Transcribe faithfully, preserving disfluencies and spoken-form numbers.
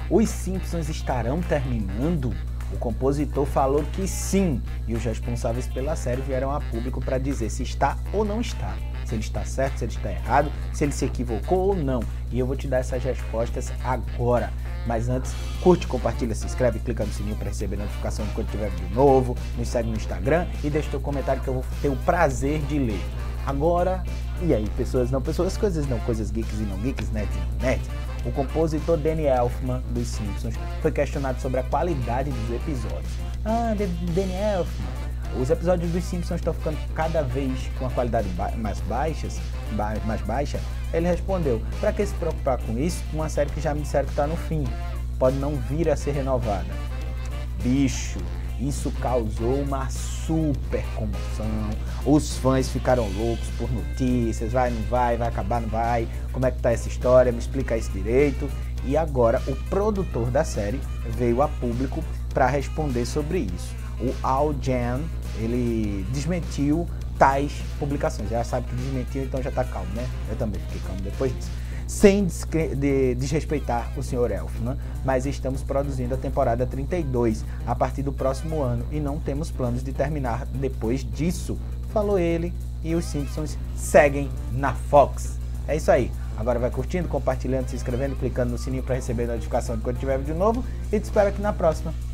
Os Simpsons estarão terminando? O compositor falou que sim, e os responsáveis pela série vieram a público para dizer se está ou não está. Se ele está certo, se ele está errado, se ele se equivocou ou não. E eu vou te dar essas respostas agora. Mas antes, curte, compartilha, se inscreve, clica no sininho para receber notificação de quando tiver vídeo novo, nos segue no Instagram e deixa teu comentário que eu vou ter o prazer de ler. Agora, e aí, pessoas não, pessoas, coisas não, coisas geeks e não geeks, nerds e não nerds. O compositor Danny Elfman dos Simpsons foi questionado sobre a qualidade dos episódios. Ah, Danny Elfman, os episódios dos Simpsons estão ficando cada vez com uma qualidade ba mais, baixas, ba mais baixa. Ele respondeu, para que se preocupar com isso? Uma série que já me disseram que está no fim, pode não vir a ser renovada. Bicho, isso causou uma super comoção, os fãs ficaram loucos por notícias, vai, não vai, vai acabar, não vai, como é que tá essa história, me explica isso direito. E agora o produtor da série veio a público para responder sobre isso. O Al Jean, ele desmentiu tais publicações, já sabe que desmentiu, então já tá calmo, né? Eu também fiquei calmo depois disso. Sem de desrespeitar o senhor Elfman, mas estamos produzindo a temporada trinta e dois a partir do próximo ano e não temos planos de terminar depois disso, falou ele, e os Simpsons seguem na Fox. É isso aí, agora vai curtindo, compartilhando, se inscrevendo, clicando no sininho para receber notificação de quando tiver vídeo novo e te espero aqui na próxima.